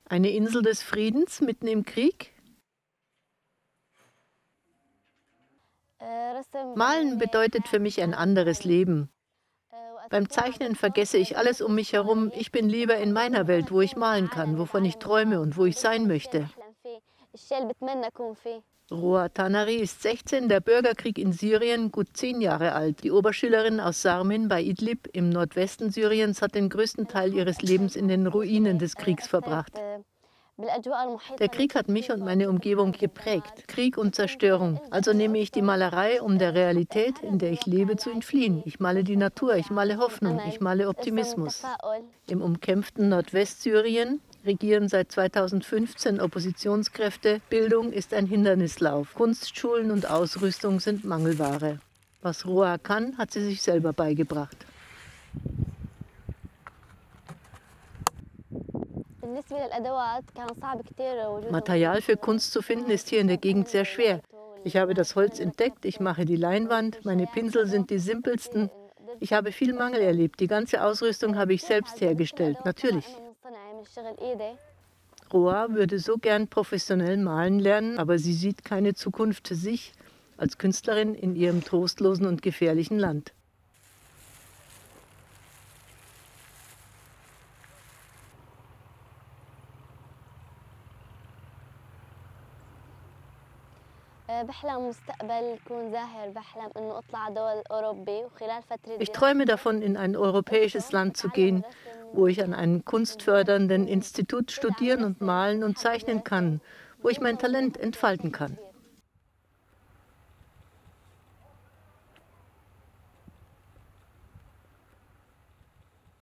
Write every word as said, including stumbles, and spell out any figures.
Eine Insel des Friedens mitten im Krieg? Malen bedeutet für mich ein anderes Leben. Beim Zeichnen vergesse ich alles um mich herum. Ich bin lieber in meiner Welt, wo ich malen kann, wovon ich träume und wo ich sein möchte. Roa Tanari ist sechzehn, der Bürgerkrieg in Syrien, gut zehn Jahre alt. Die Oberschülerin aus Sarmin bei Idlib im Nordwesten Syriens hat den größten Teil ihres Lebens in den Ruinen des Kriegs verbracht. Der Krieg hat mich und meine Umgebung geprägt. Krieg und Zerstörung. Also nehme ich die Malerei, um der Realität, in der ich lebe, zu entfliehen. Ich male die Natur, ich male Hoffnung, ich male Optimismus. Im umkämpften Nordwestsyrien regieren seit zweitausendfünfzehn Oppositionskräfte. Bildung ist ein Hindernislauf. Kunstschulen und Ausrüstung sind Mangelware. Was Roa kann, hat sie sich selber beigebracht. Material für Kunst zu finden ist hier in der Gegend sehr schwer. Ich habe das Holz entdeckt, ich mache die Leinwand, meine Pinsel sind die simpelsten. Ich habe viel Mangel erlebt, die ganze Ausrüstung habe ich selbst hergestellt, natürlich. Roa würde so gern professionell malen lernen, aber sie sieht keine Zukunft für sich als Künstlerin in ihrem trostlosen und gefährlichen Land. Ich träume davon, in ein europäisches Land zu gehen, wo ich an einem kunstfördernden Institut studieren und malen und zeichnen kann, wo ich mein Talent entfalten kann.